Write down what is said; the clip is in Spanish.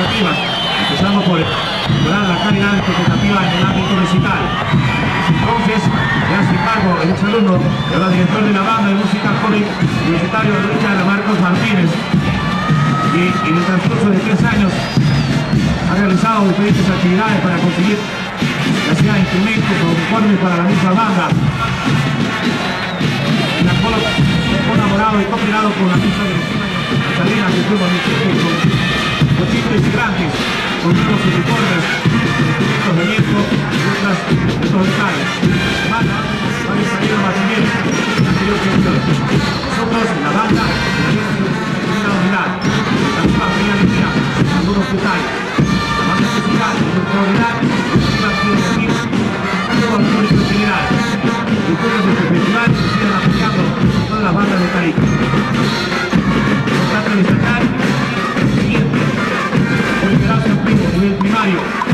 expectativas, empezando por mejorar la calidad interpretativa en el ámbito musical. Entonces, ya sin embargo, el exalumno y ahora director de la banda de música joven universitario Richard Marcos Martínez, y en el transcurso de 3 años ha realizado diferentes actividades para conseguir ya sea instrumentos o uniformes para la misma banda, en la cual ha colaborado y cooperado con la misma directiva de Salinas del Club Municipio, con 8 integrantes, con nuevos uniformes, instrumentos de viento y otros detalles. Además, varios salidos baterías en la anterior gestión. Nosotros, la banda, tenemos una unidad, la misma realidad, algunos detalles. La banda musical, nuestra unidad, la filosofía, todo el público en general. Y todos los festival que sigan apoyando todas las bandas de Tarija. Importante destacar el siguiente, el nivel primario.